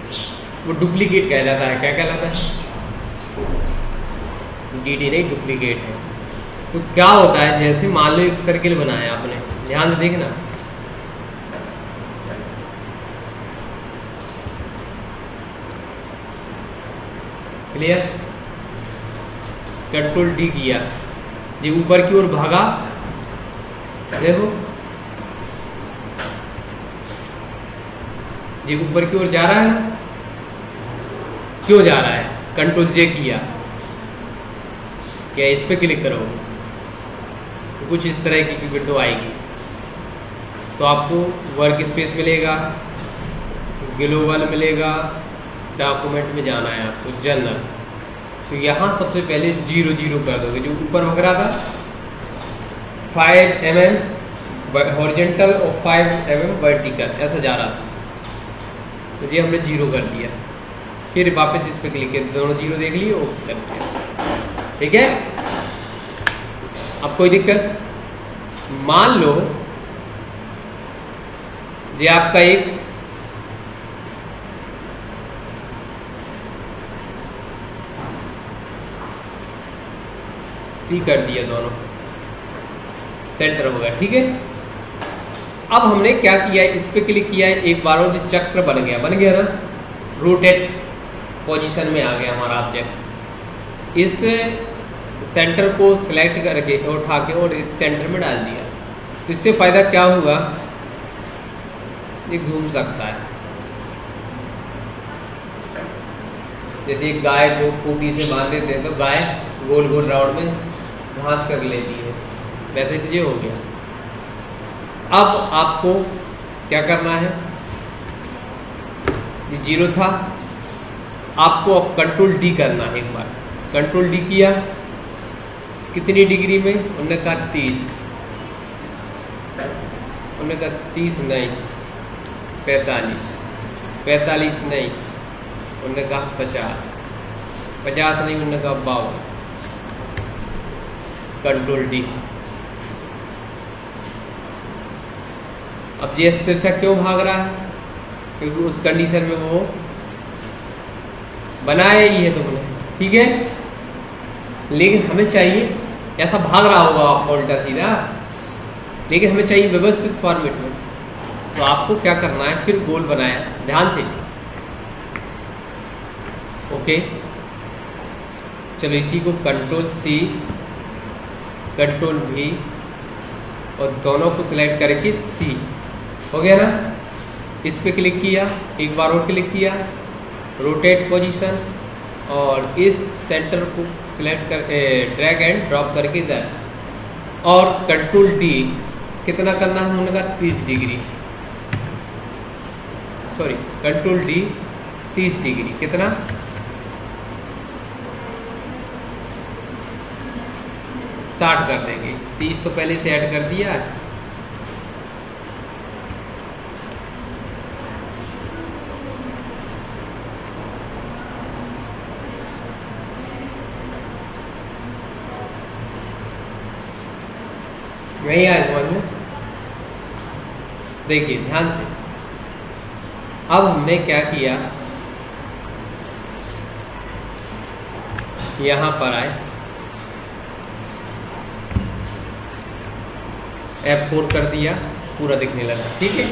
वो डुप्लीकेट कहलाता है। क्या कहलाता है? DD नहीं, डुप्लीकेट है। तो क्या होता है, जैसे मान लो एक सर्किल बनाया आपने, ध्यान से देखना, क्लियर? कंट्रोल D किया, ये ऊपर की ओर भागा, देखो ये ऊपर की ओर जा रहा है ना, क्यों जा रहा है? कंट्रोल J किया, क्या इस पे क्लिक करो तो कुछ इस तरह की विंडो आएगी। तो आपको वर्क स्पेस मिलेगा, ग्लोबल मिलेगा, डॉक्यूमेंट में जाना है आपको, जनरल। तो यहाँ सबसे पहले 0 0 कर दोगे, जो ऊपर भग रहा था 5 mm हॉरिजॉन्टल और 5 mm वर्टिकल, ऐसा जा रहा था, तो ये हमने 0 कर दिया। फिर वापस इस पे क्लिक किया, दोनों 0 देख लिए, ओके कर दिया। ठीक है? अब कोई दिक्कत? मान लो ये आपका एक C कर दिया, दोनों सेंटर हो गया। ठीक है? अब हमने क्या किया है, इस पे क्लिक किया है, एक बार और चक्र बन गया ना, रोटेट पोजीशन में आ गया हमारा ऑब्जेक्ट। इस सेंटर को सिलेक्ट करके उठा के और इस सेंटर में डाल दिया। तो इससे फायदा क्या हुआ, ये घूम सकता है। जैसे एक गाय को खूंटी से बांध देते हैं तो गाय गोल गोल राउंड में घास कर लेती है, वैसे तो ये हो गया। अब आपको क्या करना है, ये 0 था, आपको अब कंट्रोल D करना है। एक बार कंट्रोल D किया, कितनी डिग्री में? उन्होंने कहा 30, उन्होंने कहा 30 नहीं 45, 45 नहीं, उन्होंने कहा 50, 50 नहीं, उन्होंने कहा 52। Control D। अब ये तिरछा क्यों भाग रहा है? क्योंकि उस कंडीशन में वो बनाया ही है तुमने। ठीक है? लेकिन हमें चाहिए, ऐसा भाग रहा होगा आपका उल्टा सीधा, लेकिन हमें चाहिए व्यवस्थित फॉर्मेट में। तो आपको क्या करना है, फिर गोल बनाया, ध्यान से, ओके। चलो इसी को कंट्रोल C, कंट्रोल V और दोनों को सिलेक्ट करके C हो गया ना। इस पे क्लिक किया, एक बार और क्लिक किया, रोटेट पोजीशन, और इस सेंटर को सिलेक्ट कर ड्रैग एंड ड्रॉप करके इधर, और कंट्रोल D कितना करना है, हमने कहा 30 degree, sorry control D 30 degree, कितना 60 कर देंगे। 30 तो पहले से ऐड कर दिया है। नहीं आया समझ में? देखिए ध्यान से, अब हमने क्या किया, यहां पर आए, F4 कर दिया, पूरा दिखने लगा। ठीक है?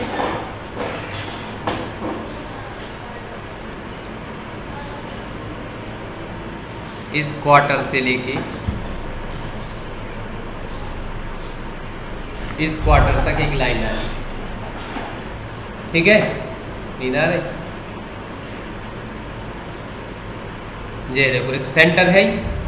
इस क्वार्टर से लेके इस क्वार्टर तक एक लाइन आ रही, ठीक है? नींद आ रही? ये देखो इस सेंटर है,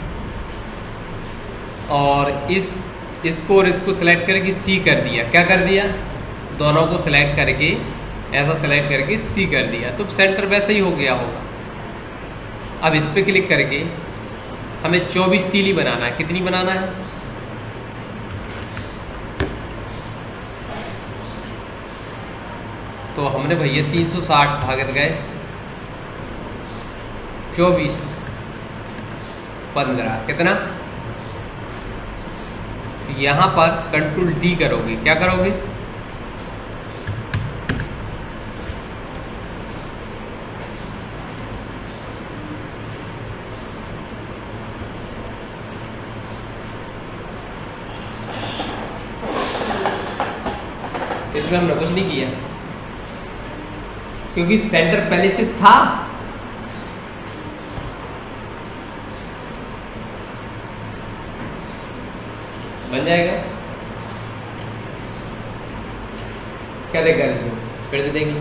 और इसको और इसको सिलेक्ट करके C कर दिया। क्या कर दिया? दोनों को सिलेक्ट करके, ऐसा सिलेक्ट करके C कर दिया, तो सेंटर वैसे ही हो गया होगा। अब इस पे क्लिक करके हमें 24 तीली बनाना है। कितनी बनाना है? तो हमने भैया 360 भागत गए, 24 15, कितना? तो यहां पर कंट्रोल D करोगे, क्या करोगे? इसमें हमने कुछ नहीं किया क्योंकि सेंटर पहले से था। बन जाएगा। क्या देखा इसमें, फिर से देख लो।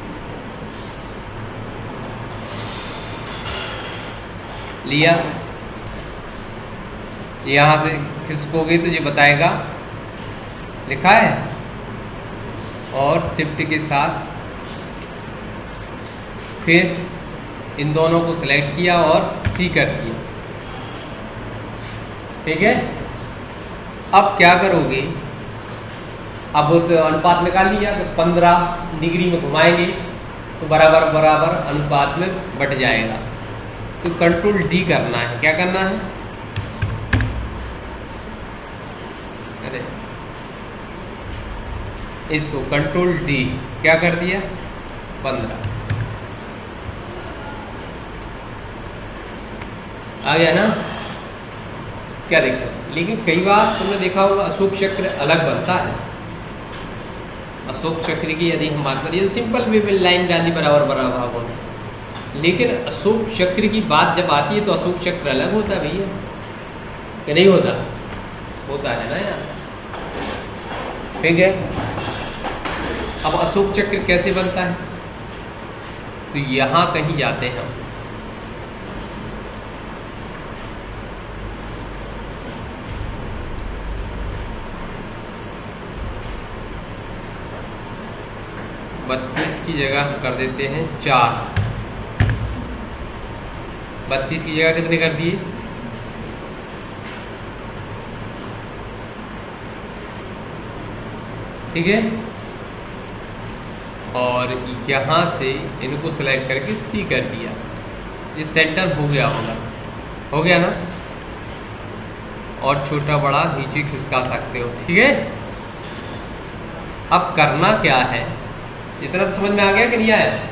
लिया, यहां से खिसकोगे तो ये बताएगा लिखा है, और शिफ्ट के साथ फिर इन दोनों को सिलेक्ट किया और सी कर दिया। ठीक है, अब क्या करोगे, अब तो अनुपात निकाल लिया तो 15 डिग्री में घुमाएंगे तो बराबर बराबर अनुपात में बट जाएगा। तो कंट्रोल डी करना है। क्या करना है, अरे इसको कंट्रोल डी क्या कर दिया, 15 आ गया ना। क्या दिक्कत, लेकिन कई बार तुमने देखा होगा अशोक चक्र अलग बनता है। अशोक चक्र की यदि हम बात करें, सिंपल वे में लाइन डाली बराबर बराबर भागों में, लेकिन अशोक चक्र की बात जब आती है तो अशोक चक्र अलग होता है भैया, कि नहीं होता? होता है ना यार। ठीक है, अब अशोक चक्र कैसे बनता है, तो यहां कहीं जाते हैं हम। की जगह हम कर देते हैं 4। 32 की जगह कितने कर दिए, ठीक है। और यहां से इनको सेलेक्ट करके सी कर दिया। ये सेंटर हो गया होगा, हो गया ना। और छोटा बड़ा नीचे खिसका सकते हो, ठीक है। अब करना क्या है, इतना तो समझ में आ गया कि नहीं आया?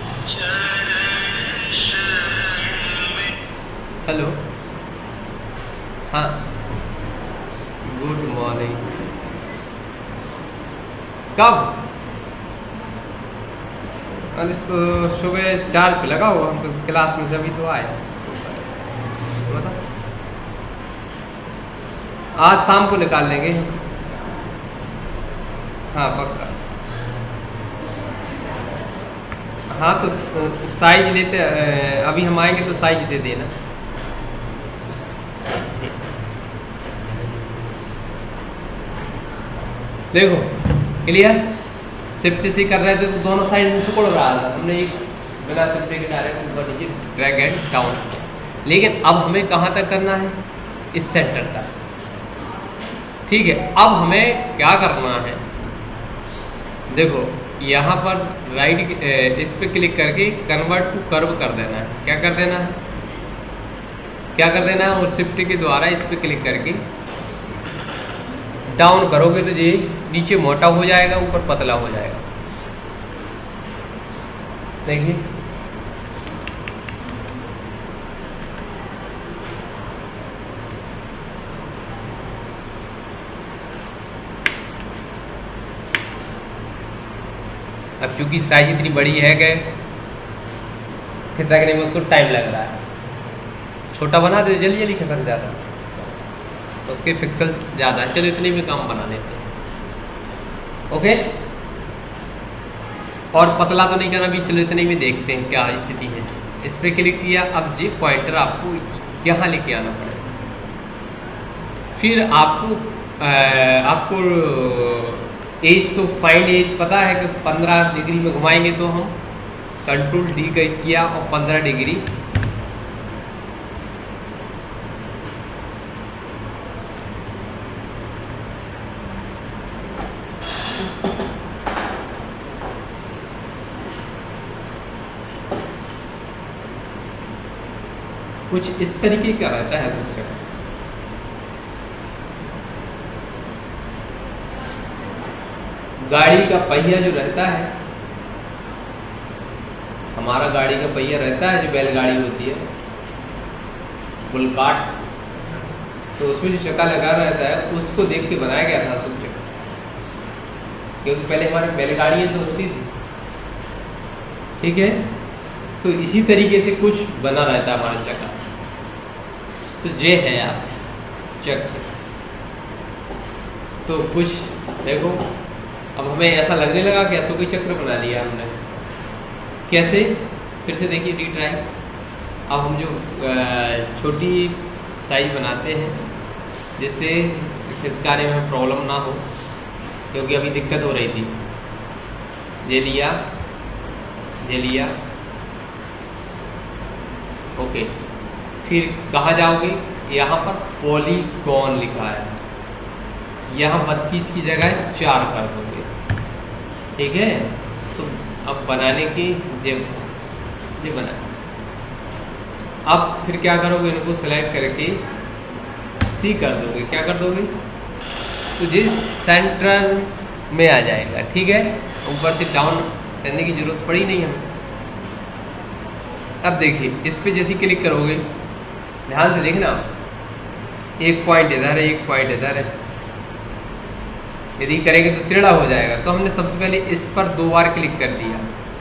हेलो, हाँ, गुड मॉर्निंग। कब? अरे तो सुबह 4 पे लगा हुआ, हम तो क्लास में सभी तो आए। बता, आज शाम को निकाल लेंगे। हाँ पक्का। हाँ तो साइज लेते, अभी हम आएंगे तो साइज दे देना। देखो क्लियर, शिफ्ट से कर रहे थे तो दोनों साइड में सिकुड़ रहा था, हमने एक बिना शिफ्ट के डायरेक्ट ऊपर नीचे ड्रैग एंड डाउन किया। लेकिन अब हमें कहाँ तक करना है, इस सेंटर तक, ठीक है। अब हमें क्या करना है, देखो यहाँ पर राइट इस पे क्लिक करके कन्वर्ट टू कर्व कर देना है। क्या कर देना है, क्या कर देना है, और शिफ्ट के द्वारा इस पे क्लिक करके डाउन करोगे तो ये नीचे मोटा हो जाएगा, ऊपर पतला हो जाएगा। देखिए अब चूंकि साइज इतनी बड़ी है कि खिसकने में उसको टाइम लग रहा है। छोटा बना दे जल्दी जल्दी खिसक जाता, उसके पिक्सेल्स ज़्यादा है। चलो इतने में काम बना लेते हैं, ओके। और पतला तो नहीं करना भी, चलो इतने में देखते हैं क्या स्थिति है। इस पर क्लिक किया, अब जी पॉइंटर आपको यहाँ लेके आना पड़ेगा। फिर आपको एज तो फाइंड एज पता है कि 15 डिग्री में घुमाएंगे तो हम कंट्रोल डी किया और 15 डिग्री कुछ इस तरीके का रहता है सोचकर। गाड़ी का पहिया जो रहता है, हमारा गाड़ी का पहिया रहता है जो बैलगाड़ी होती है, बुलकाट, तो उसमें जो चक्का लगा रहता है उसको देख के बनाया गया था अशोक चक्र। क्योंकि पहले हमारी बैलगाड़ियाँ तो होती थी, ठीक है। तो इसी तरीके से कुछ बना रहता है हमारा चक्का। तो ये है आप चक्र। तो कुछ देखो, अब हमें ऐसा लगने लगा कि ऐसा कोई चक्र बना लिया हमने। कैसे? फिर से देखिए, रीट्राई। अब हम जो छोटी साइज बनाते हैं जिससे खिसकाने में प्रॉब्लम ना हो, क्योंकि अभी दिक्कत हो रही थी। ये लिया, ये लिया, ओके। फिर कहाँ जाओगे? यहाँ पर पॉलीगॉन लिखा है, यहाँ 32 की जगह 4 कर दोगे, ठीक है। तो अब बनाने की ये बना। अब फिर क्या करोगे? इनको सेलेक्ट करके सी कर दोगे। क्या कर दोगे? तो ये सेंटर में आ जाएगा, ठीक है। ऊपर से डाउन करने की जरूरत पड़ी नहीं हमें। अब देखिए, इस पे जैसे क्लिक करोगे, ध्यान से देखना, एक पॉइंट इधर है, एक पॉइंट इधर है। यदि करेंगे तो टेढ़ा हो जाएगा। तो हमने सबसे पहले इस पर 2 बार क्लिक कर दिया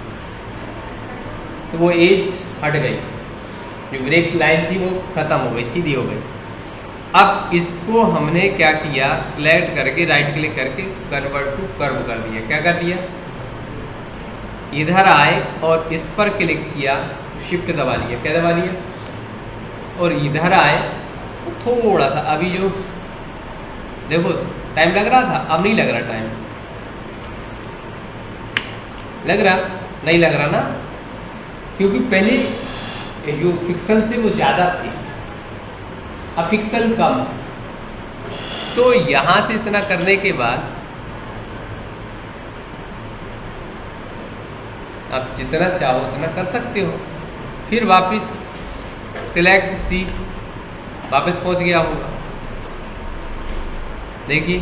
तो वो एज हट गई, जो ब्रेक लाइन थी वो खत्म हो गई, सीधी हो गई। अब इसको हमने क्या किया? सिलेक्ट करके राइट क्लिक करके कन्वर्ट टू कर्व कर दिया। क्या कर दिया? इधर आए और इस पर क्लिक किया, शिफ्ट दबा लिया। क्या दबा लिया? और इधर आए तो थोड़ा सा, अभी जो देखो टाइम लग रहा था, अब नहीं लग रहा टाइम। लग रहा? नहीं लग रहा ना, क्योंकि पहले जो पिक्सल थे वो ज्यादा थे, अब पिक्सल कम। तो यहां से इतना करने के बाद आप जितना चाहो उतना कर सकते हो। फिर वापस सिलेक्ट सी, वापस पहुंच गया होगा। देखिए,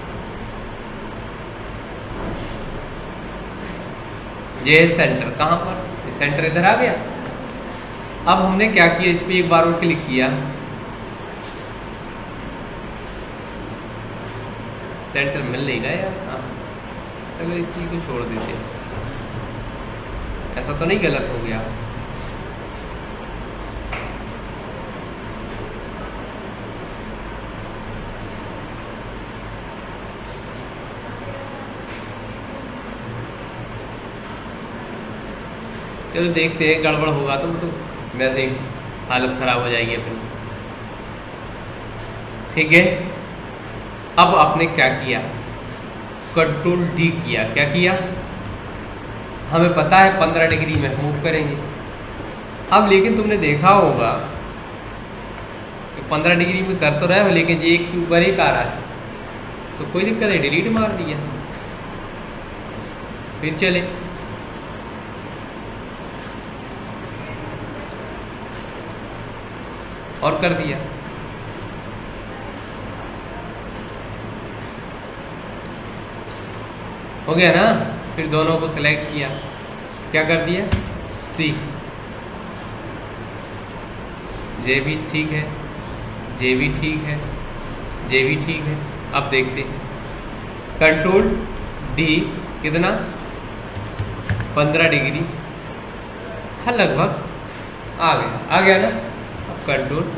ये है सेंटर। कहां पर? सेंटर इधर आ गया। अब हमने क्या किया? इस पे एक बार और क्लिक किया, सेंटर मिल नहीं रहा यार। हाँ, चलो इसी को छोड़ देते हैं। ऐसा तो नहीं गलत हो गया? चलो देखते हैं, गड़बड़ होगा तो वैसे ही हालत खराब हो जाएगी अपनी, ठीक है। अब आपने क्या किया? कंट्रोल डी किया। क्या किया? हमें पता है 15 डिग्री में मूव करेंगे। अब लेकिन तुमने देखा होगा कि 15 डिग्री में कर तो रहे हो, लेकिन ये एक के ऊपर एक आ रहा है, तो कोई दिक्कत है, डिलीट मार दिया। फिर चले, और कर दिया। हो गया ना? फिर दोनों को सिलेक्ट किया। क्या कर दिया? सी। जे भी ठीक है, जे भी ठीक है, जे भी ठीक है। अब देखते हैं, कंट्रोल डी, कितना? 15 डिग्री। हाँ, लगभग आ गया ना। अब कंट्रोल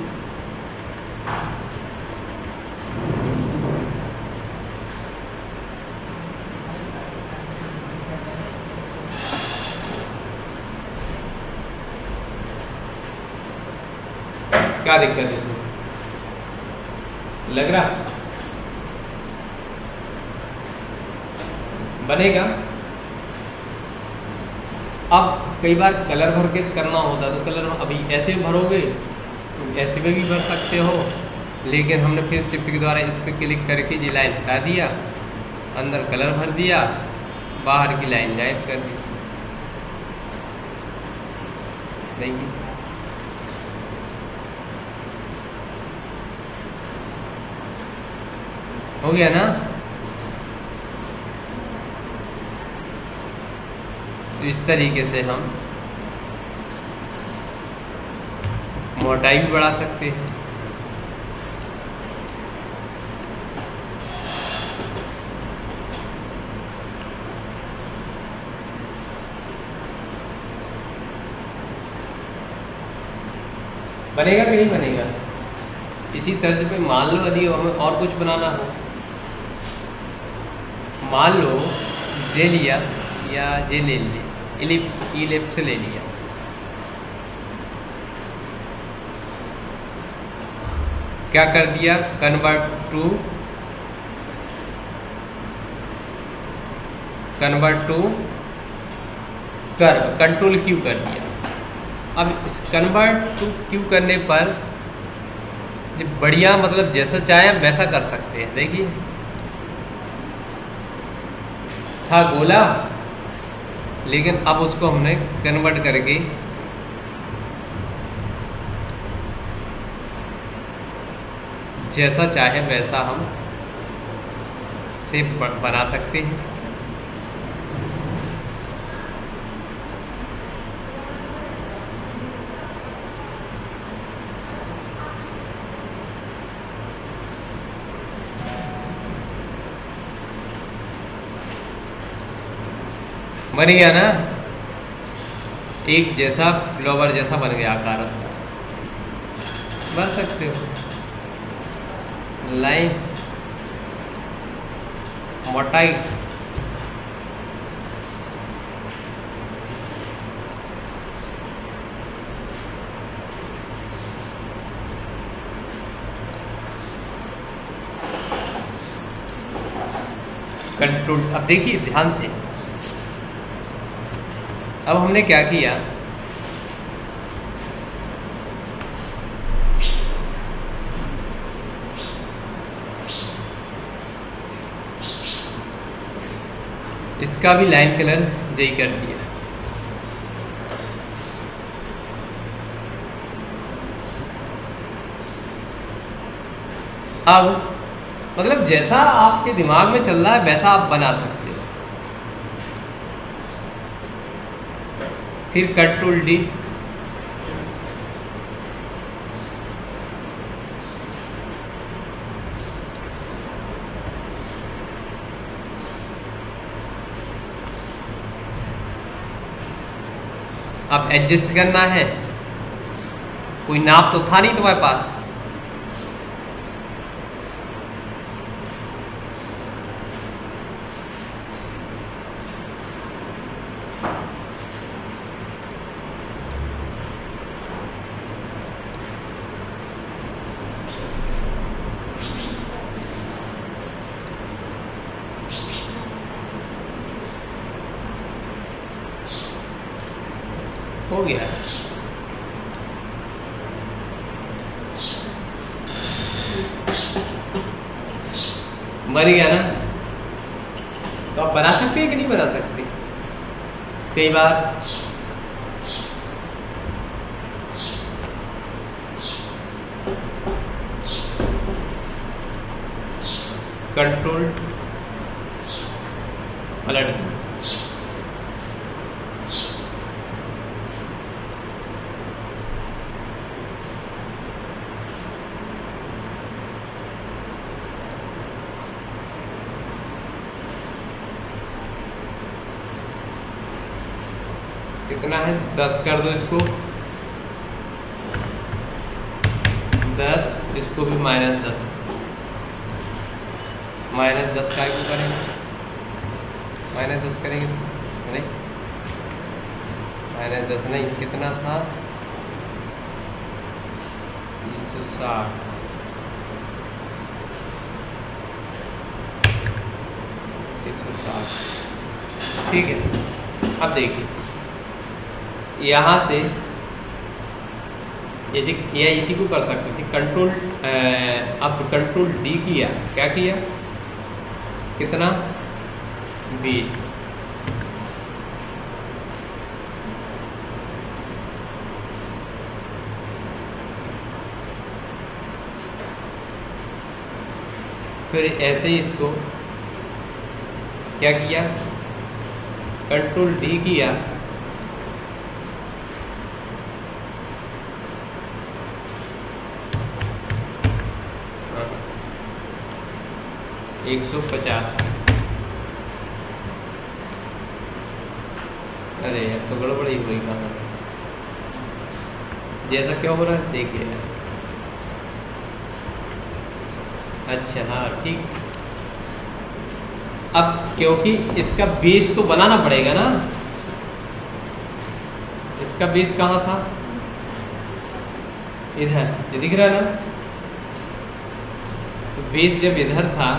क्या दिक्कत है इसमें? लग रहा बनेगा। अब कई बार कलर भर के करना होता तो कलर अभी ऐसे भरोगे तो ऐसे में भी भर सकते हो, लेकिन हमने फिर शिफ्ट के द्वारा इस पर क्लिक करके ये लाइन हटा दिया, अंदर कलर भर दिया, बाहर की लाइन गायब कर दी। देखिए, हो गया ना। तो इस तरीके से हम मोटाई भी बढ़ा सकते हैं। बनेगा कि नहीं बनेगा? इसी तर्ज पे मान लो यदि हमें और कुछ बनाना हो, मान लो जे लिया या जे ले लिया, इलिप्स ले लिया, क्या कर दिया, convert to curve, control Q कर दिया। अब इस कन्वर्ट टू क्यू करने पर बढ़िया, मतलब जैसा चाहे वैसा कर सकते हैं। देखिए था गोला, लेकिन अब उसको हमने कन्वर्ट करके जैसा चाहे वैसा हम शेप बना सकते हैं। बन गया ना, एक जैसा फ्लावर जैसा बन गया आकार उसका। बन सकते हो लाइन, मोटाई, कंट्रोल। अब देखिए ध्यान से, अब हमने क्या किया, इसका भी लाइन कलर यही कर दिया। अब मतलब जैसा आपके दिमाग में चल रहा है वैसा आप बना सकते हो। फिर कंट्रोल डी, अब एडजस्ट करना है। कोई नाप तो था नहीं तुम्हारे पास, हो गया। बन गया ना। तो आप बना सकते हैं कि नहीं बना सकते? कई बार कंट्रोल पलट, कितना है 10 कर दो इसको, 10, इसको भी -10, -10 का क्यों करेंगे, -10 करेंगे नहीं, -10 नहीं, कितना था 360, ठीक है। अब देखिए यहाँ से जैसे या इसी को कर सकते थे, कंट्रोल, अब कंट्रोल डी किया, क्या किया, कितना 20, फिर ऐसे ही इसको क्या किया, कंट्रोल डी किया, हाँ, 150, अरे यार तो गड़बड़ ही हुई कहाँ, जैसा क्या हो रहा है देखिए। अच्छा हाँ ठीक। अब क्योंकि इसका बेस तो बनाना पड़ेगा ना, इसका बेस कहाँ था, इधर, ये दिख रहा है ना। तो बेस जब इधर था,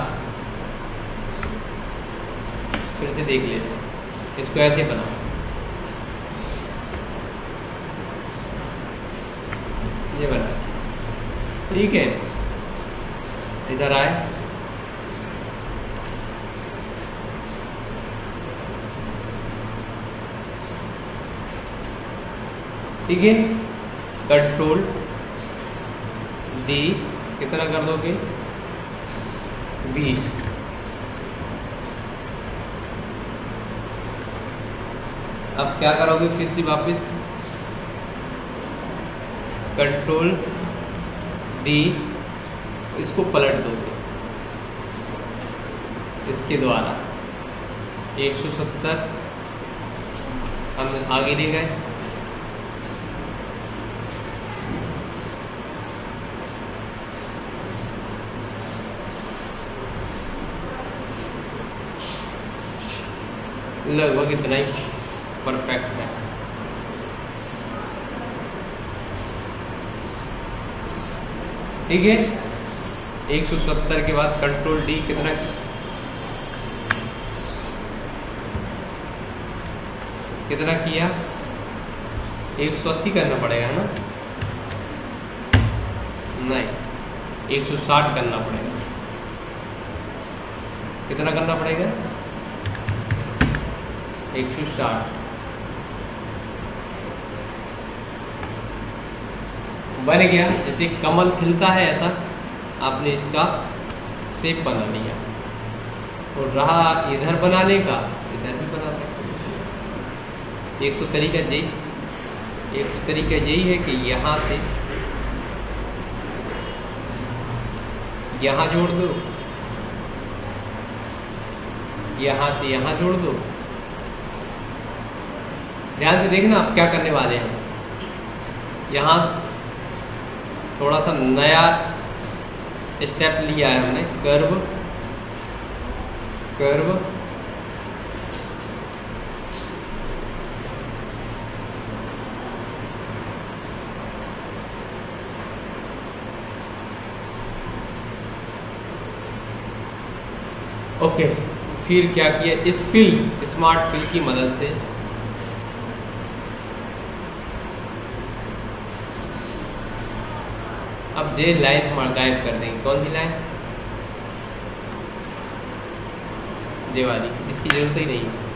फिर से देख लेते हैं, इसको ऐसे बनाओ, ये बना, ठीक है। इधर आए, ठीक है। कंट्रोल डी कितना कर दोगे, 20। अब क्या करोगे, फिर से वापस कंट्रोल डी, इसको पलट दोगे इसके द्वारा। 170 हम आगे ले गए, लगभग इतना ही परफेक्ट है। ठीक है। 170 के बाद कंट्रोल डी कितना, कितना किया, 180 करना पड़ेगा ना, नहीं 160 करना पड़ेगा। कितना करना पड़ेगा, 160। बन गया। जैसे कमल खिलता है ऐसा आपने इसका शेप बना लिया। और रहा इधर बनाने का, इधर भी बना सकते हैं। एक तो तरीका यही है कि यहाँ से यहाँ जोड़ दो, यहाँ से यहाँ जोड़ दो। ध्यान से देखना आप क्या करने वाले हैं। यहाँ थोड़ा सा नया स्टेप लिया है हमने, कर्व कर्व, ओके। फिर क्या किया, इस स्मार्ट फिल की मदद से अब जे लाइन हम गायब कर देंगे। कौन सी लाइन, जे वाली, इसकी जरूरत ही नहीं है।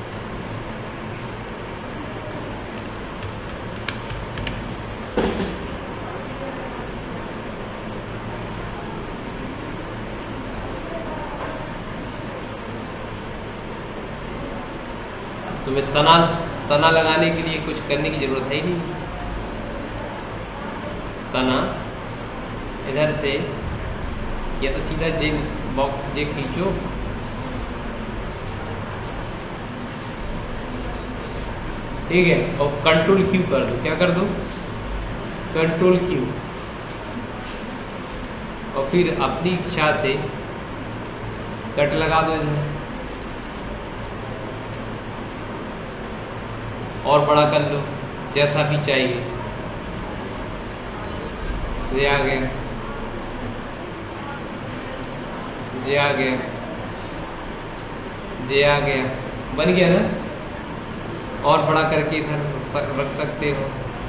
तुम्हें तना लगाने के लिए कुछ करने की जरूरत है ही नहीं। तना इधर से या तो सीधा जे खींचो, ठीक है, और कंट्रोल क्यू कर दो। क्या कर दो, कंट्रोल क्यू, और फिर अपनी इच्छा से कट लगा दो इधर, और बड़ा कर लो जैसा भी चाहिए। ये आ गया, ये आ गया, ये आ गया, बन गया ना। और बड़ा करके इधर रख सकते हो।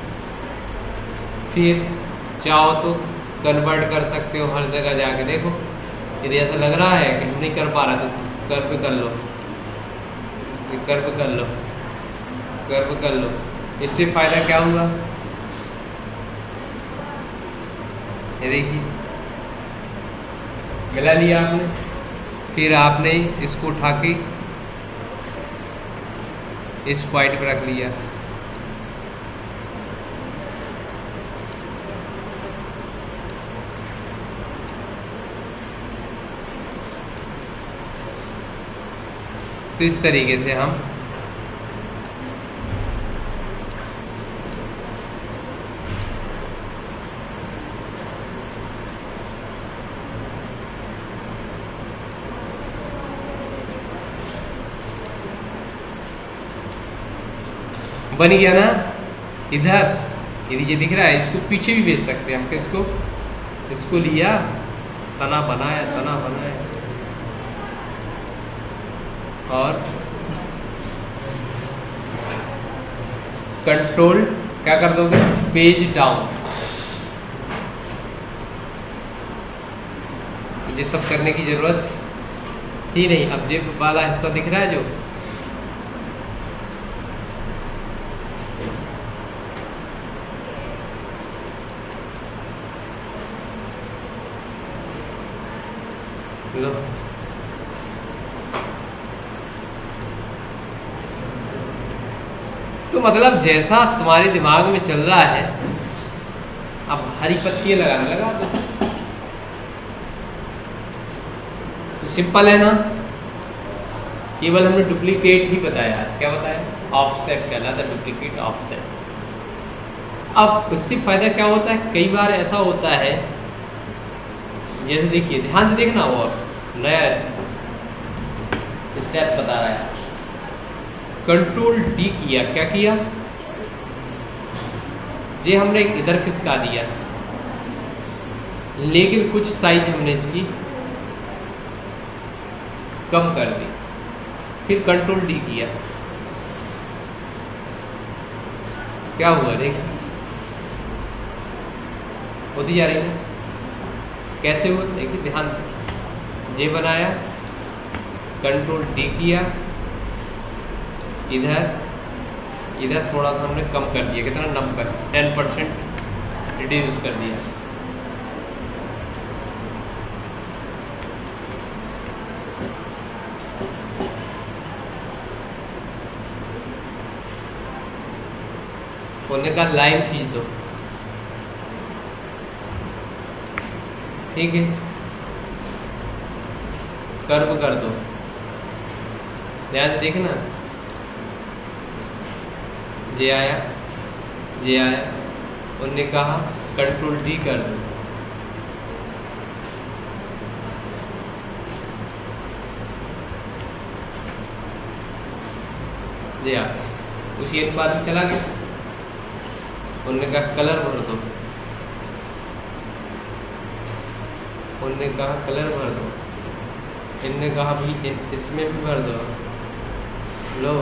फिर चाहो तो कन्वर्ट कर सकते हो हर जगह जाके। देखो यदि ऐसा लग रहा है कि हम नहीं कर पा रहा तो कर्व कर लो, कर्व कर लो, कर्व कर लो। इससे फायदा क्या हुआ, ये देखिए मिला लिया आपने। फिर आपने इसको उठा के इस पॉइंट पर रख लिया। तो इस तरीके से हम बन गया ना। इधर ये दिख रहा है, इसको पीछे भी भेज सकते हैं हम। किसको? इसको लिया, तना बनाया और कंट्रोल क्या कर दोगे? Page down. ये सब करने की जरूरत ही नहीं। अब जे वाला हिस्सा दिख रहा है जो, लो तो मतलब जैसा तुम्हारे दिमाग में चल रहा है, अब हरी पत्तियां लगाने लगा तो सिंपल है ना। केवल हमने डुप्लीकेट ही बताया आज। क्या बताया? ऑफसेट कहलाता है, डुप्लीकेट ऑफसेट। अब उससे फायदा क्या होता है? कई बार ऐसा होता है, जैसे देखिए, ध्यान से देखना, और नया स्टेप बता रहा है। कंट्रोल डी किया, क्या किया? ये हमने इधर खिसका दिया, लेकिन कुछ साइज हमने इसकी कम कर दी। फिर कंट्रोल डी किया, क्या हुआ? देख, होती जा रही है। कैसे हुआ? देखिए, ध्यान से। जे बनाया, कंट्रोल डी किया, इधर थोड़ा सा हमने कम कर दिया। कितना? 90, 10% रिड्यूस कर दिया। बोलने का लाइन खींच दो, ठीक है, कर्व कर दो। ध्यान से देखना, जे आया, उनने कहा कंट्रोल डी कर दो। जे आ उसी अनुपात में चला गया। उनने कहा कलर भर दो, उनने कहा कलर भर दो, इनने कहा भी इसमें भी भर दो। लो,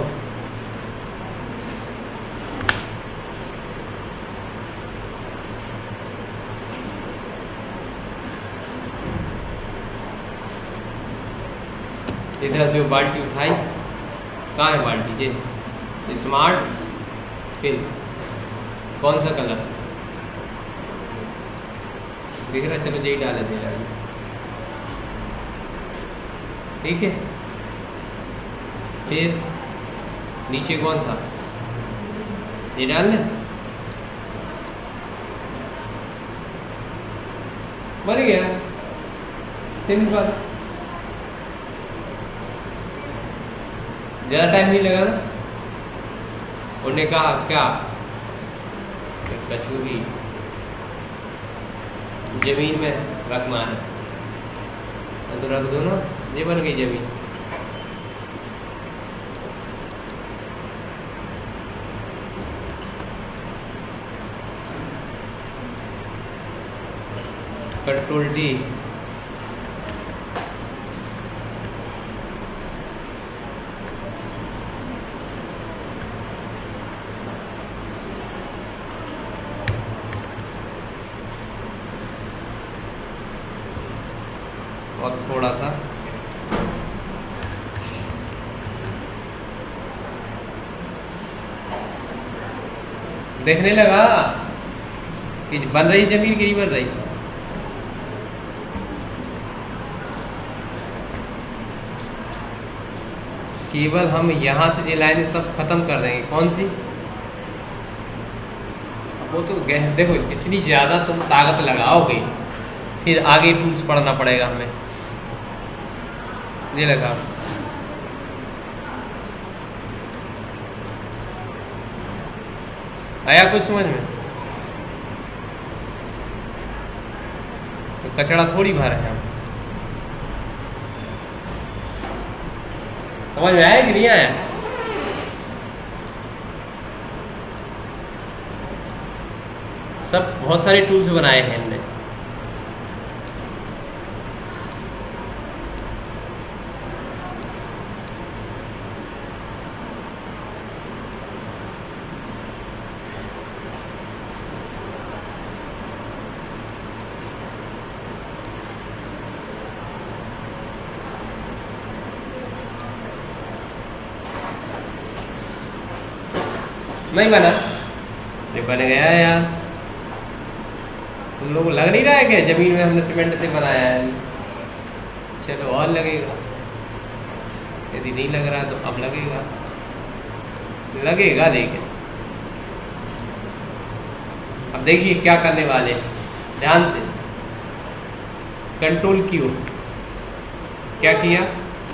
इधर से वो बाल्टी उठाई। कहाँ है बाल्टी? ये स्मार्ट फिल। कौन सा कलर दिख रहा? चलो यही डाले दे रहा, ठीक है। फिर नीचे कौन सा? ये डाल ले, बन गया। सिंपल, ज्यादा टाइम नहीं लगा ना। उन्होंने कहा क्या? कचूरी जमीन में रखना है, तो रख दो ना, ये बन गई जमीन। कंट्रोल डी, और थोड़ा सा देखने लगा कि बन रही जमीन की, बन रही। केवल हम यहां से ये लाइनें सब खत्म कर देंगे। कौन सी? वो तो देखो, जितनी ज्यादा तुम ताकत लगाओगे फिर आगे टूल्स पढ़ना पड़ेगा हमें। ये लगा, आया कुछ समझ में? तो कचरा थोड़ी भर है हम। समझ में आया कि नहीं आया? सब बहुत सारे टूल्स बनाए हैं हमने। नहीं बना, ये बन गया यार। तुम लोगों को लग नहीं रहा है कि जमीन में हमने सीमेंट से बनाया है? चलो और लगेगा, यदि नहीं लग रहा तो अब लगेगा, लगेगा। लेकिन अब देखिए क्या करने वाले, ध्यान से। कंट्रोल क्यू, क्या किया?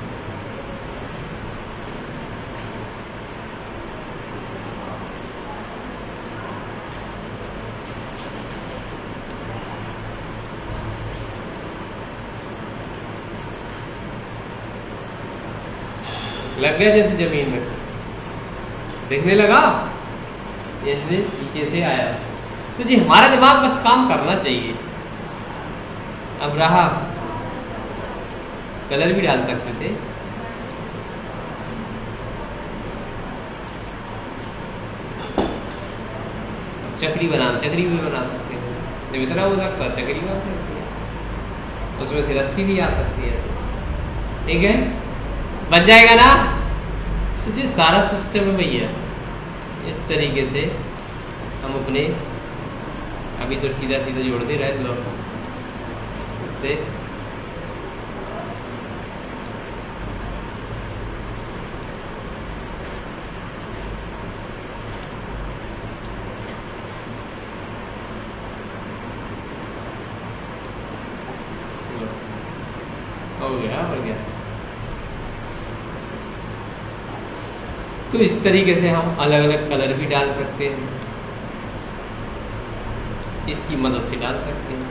लग गया जैसे जमीन में, देखने लगा जैसे नीचे से आया। तो जी हमारा दिमाग बस काम करना चाहिए। अब रहा, कलर भी डाल सकते थे, चक्री भी बना सकते हैं। जब इतना हो सकता चक्री बना सकती है, उसमें से रस्सी भी आ सकती है। ठीक है, बन जाएगा ना। तो जी सारा सिस्टम है भैया। इस तरीके से हम अपने, अभी तो सीधा सीधा जोड़ते रहे लो इससे। हो गया। तो इस तरीके से हम अलग अलग कलर भी डाल सकते हैं, इसकी मदद से डाल सकते हैं।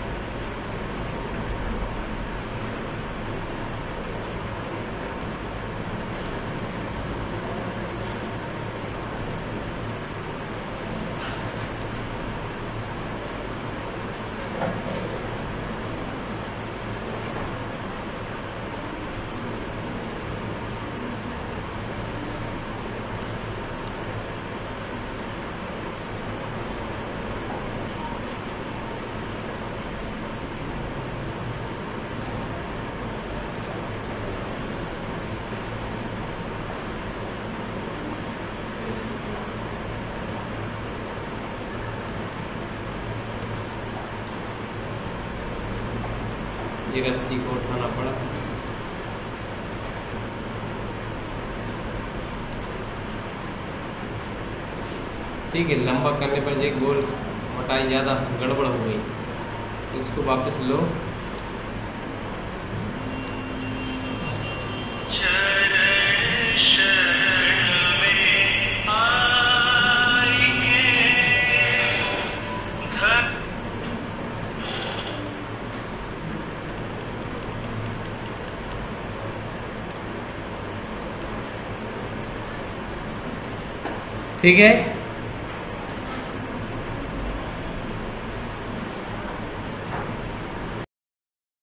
ये रस्सी को उठाना पड़ा। ठीक है, लंबा करने पर जो गोल मोटाई ज़्यादा गड़बड़ हो गई, इसको वापस लो। ठीक है।